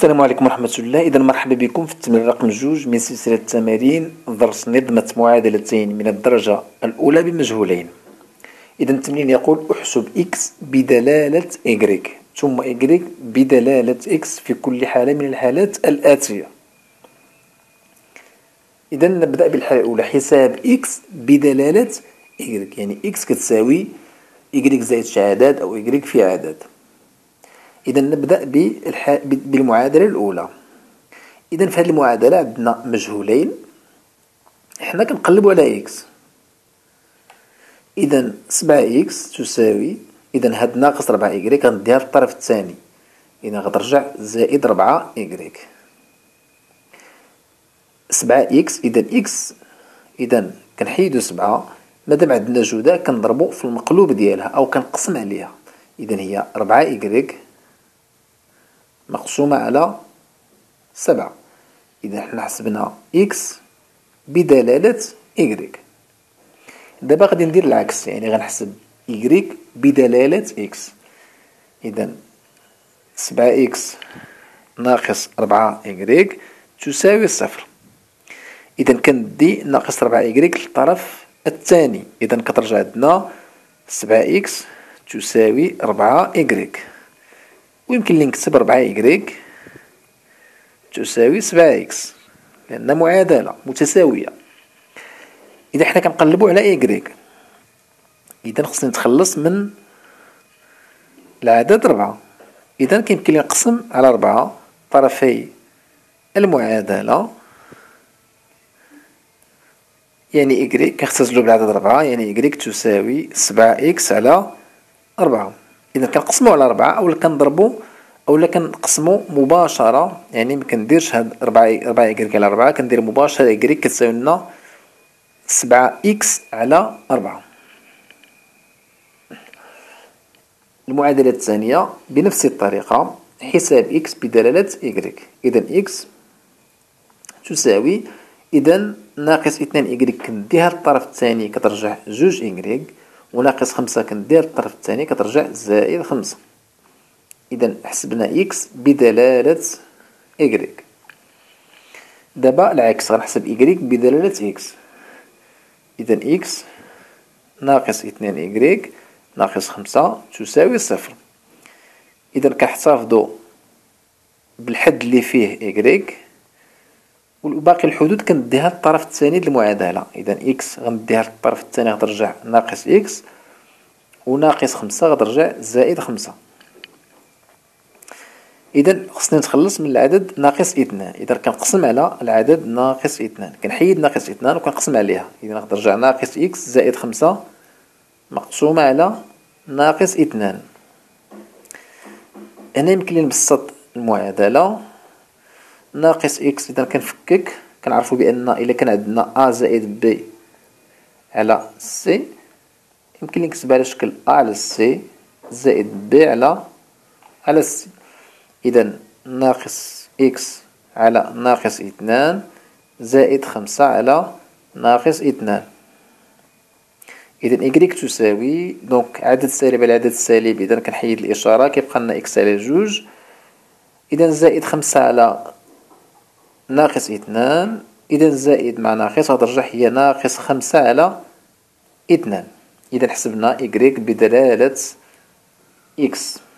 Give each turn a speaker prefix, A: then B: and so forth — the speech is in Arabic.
A: السلام عليكم ورحمة الله. إذا مرحبا بكم في التمرين رقم 2 من سلسلة التمارين درس نظمة معادلتين من الدرجة الأولى بمجهولين. إذا التمرين يقول احسب إكس بدلالة إيكغيك ثم إيكغيك بدلالة إكس في كل حالة من الحالات الآتية. إذا نبدأ بالحالة الأولى، حساب إكس بدلالة إيكغيك، يعني إكس كتساوي إيكغيك زائد شي عدد أو إيكغيك في عدد. إذا نبدأ بالمعادلة الأولى. إذا في هذه المعادلة عندنا مجهولين، حنا كنقلبو على إكس. إذا 7 إكس تساوي، إذا هاد ناقص 4 إيكغيك غنديها في الطرف الثاني، إذا غترجع زائد 4 إيكغيك. 7 إكس، إذا إكس، إذا كنحيدو 7، مادام عندنا جودة كنضربو في المقلوب ديالها أو كنقسم عليها. إذا هي 4 إيكغيك مقسومة على 7. إذا حنا حسبنا إكس بدلالة إيكغيك. دابا غادي ندير العكس، يعني غنحسب إيكغيك بدلالة إكس. إذا 7 إكس ناقص 4 إيكغيك تساوي 0. إذا كندي ناقص 4 إيكغيك للطرف الثاني، إذا كترجع عندنا 7 إكس تساوي 4 إيكغيك، ويمكن لي نكتب 4 إيكغيك تساوي 7 إكس لأن معادلة متساوية. إذا حنا كنقلبو على إيكغيك، إذا خصني نتخلص من العدد 4. إذا كيمكن لي نقسم على 4 طرفي المعادلة، يعني إيكغيك كنختزلو بالعدد 4، يعني إيكغيك تساوي 7 إكس على 4. إذا كنقسمو على 4 أولا كنضربو أولا كنقسمو مباشرة، يعني مكنديرش هاد 4 إيكغيك على 4، كندير مباشرة إيكغيك كتساوي لنا 7 إكس على 4. المعادلة الثانية بنفس الطريقة، حساب إكس بدلالة إيكغيك. إذا إكس تساوي، إذا ناقص 2 إيكغيك كنديها للطرف الثاني كترجع 2 إيكغيك، وناقص 5 كنديها للطرف الثاني كترجع زائد 5. إذا حسبنا إكس بدلالة إيكغيك. دابا العكس، غنحسب إيكغيك بدلالة إكس. إذا إكس ناقص 2 إيكغيك ناقص 5 تساوي 0. إذا كنحتفظو بالحد اللي فيه إيكغيك، والباقي الحدود كنديها للطرف الثاني د المعادلة. إذا إكس غنديها للطرف الثاني غترجع ناقص إكس، وناقص 5 غترجع زائد 5. إذا خصني نتخلص من العدد ناقص 2. إذا كنقسم على العدد ناقص 2، كنحيد ناقص 2 وكنقسم عليها، إذا غترجع ناقص إكس زائد 5 مقسومة على ناقص 2. هنا يمكن لي نبسط المعادلة. ناقص إكس إذا كنفكك، كنعرفو بأن إلا كان عندنا أ زائد بي على سي، يمكن لي نكتبها على شكل أ على سي زائد بي على سي. إذا ناقص إكس على ناقص 2 زائد 5 على ناقص 2. إذا إيكغيك تساوي، دونك عدد سالب على عدد سالب، إذا كنحيد الإشارة كيبقى لنا إكس على 2. إذا زائد 5 على ناقص 2، إذا زائد مع ناقص غترجع هي ناقص 5 على 2. إذا حسبنا إيكغيك بدلالة إكس.